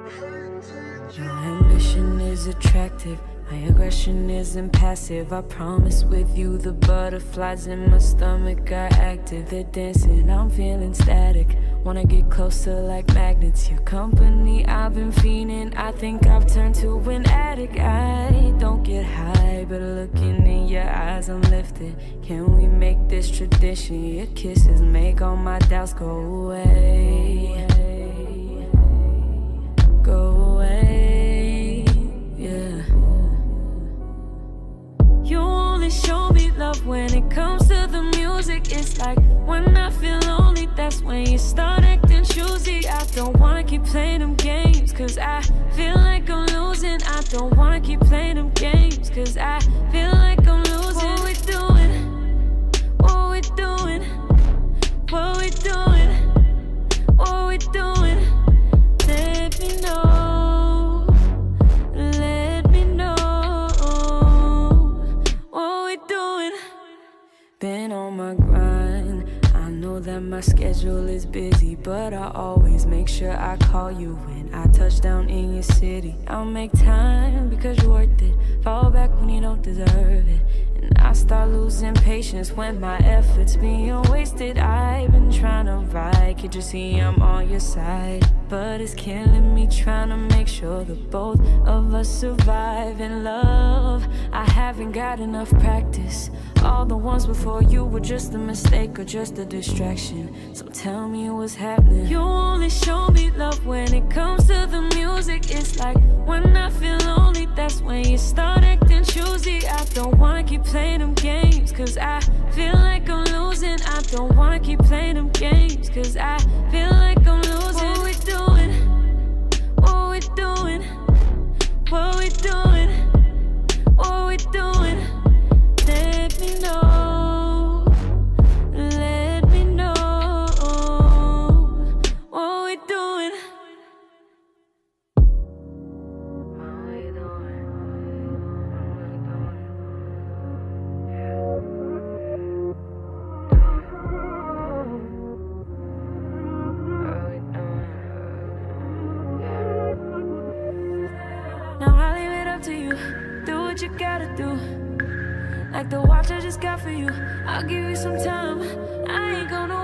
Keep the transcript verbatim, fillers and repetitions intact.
Your ambition is attractive, my aggression isn't passive. I promise with you the butterflies in my stomach are active. They're dancing, I'm feeling static. Wanna get closer like magnets. Your company, I've been fiending. I think I've turned to an addict. I don't get high, but looking in your eyes I'm lifted. Can we make this tradition? Your kisses make all my doubts go away. Go away, yeah. You only show me love when it comes to the music. It's like when I feel lonely, that's when you start acting choosy. I don't wanna keep playing them games, cause I feel like I'm losing. I don't wanna keep playing them games, cause I feel like I'm losing. What we doing? What we doing? What we doing? What we doing? Let me know. Let me know. What we doing? Been on my grind. I know that my schedule is busy, but I always make sure I call you when I touch down in your city. I'll make time because you're worth it. Fall back when you don't deserve it. And I start losing patience when my efforts being wasted. I've been trying to ride, can't you see I'm on your side? But it's killing me trying to make sure that both of us survive in love. I haven't got enough practice. All the ones before you were just a mistake or just a distraction. So tell me what's happening. You only show me love when it comes to the music. It's like when I feel lonely, that's when you start acting choosy. I don't wanna keep playing them games, cause I feel like I'm losing. I don't wanna keep playing them games, cause I feel like I'm losing. What we doing? What we doing? What we doing? What we doing? Let me know. Let me know. What we doing? What we doing? Now I leave it up to you. Do what you gotta do. Like the watch I just got for you. I'll give you some time. I ain't gonna